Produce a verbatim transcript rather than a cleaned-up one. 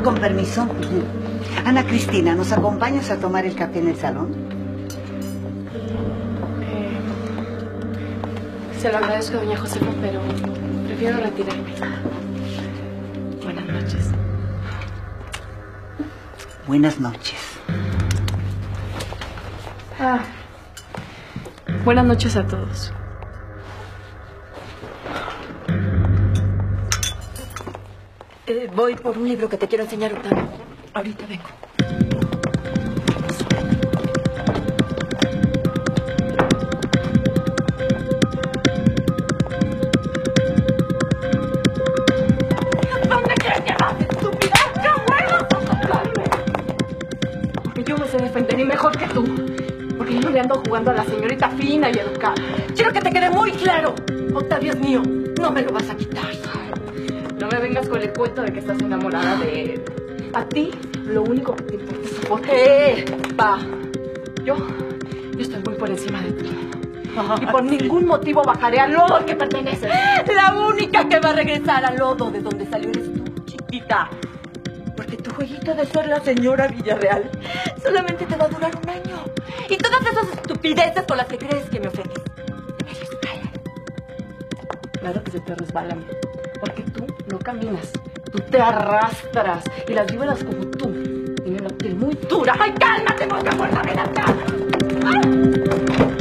Con permiso. Ana Cristina, ¿nos acompañas a tomar el café en el salón? Eh, se lo agradezco, doña Josefa, pero prefiero retirarme. Buenas noches. Buenas noches. Ah, buenas noches a todos. Eh, voy por un libro que te quiero enseñar, Octavio. Ahorita vengo. ¿Dónde quieres llevar, estúpida? ¡Qué bueno sofocarme! Porque yo me sé defender y mejor que tú. Porque yo no le ando jugando a la señorita fina y educada. Quiero que te quede muy claro. Octavio es mío. No me lo vas a quitar. No me vengas con el cuento de que estás enamorada de él. A ti, lo único que te importa es su foto. ¡Eh! Va. Yo, yo estoy muy por encima de ti. Y por ningún motivo bajaré al lodo al que perteneces. La única que va a regresar al lodo de donde salió eres tú, chiquita. Porque tu jueguito de ser la señora Villarreal solamente te va a durar un año. Y todas esas estupideces con las que crees que me ofendes, te me resbalan. Claro que se te resbalan. Porque tú no caminas. Tú te arrastras. Y las víboras como tú tienen la piel muy dura. ¡Ay, cálmate, porque muerta, ven acá! ¡Ah!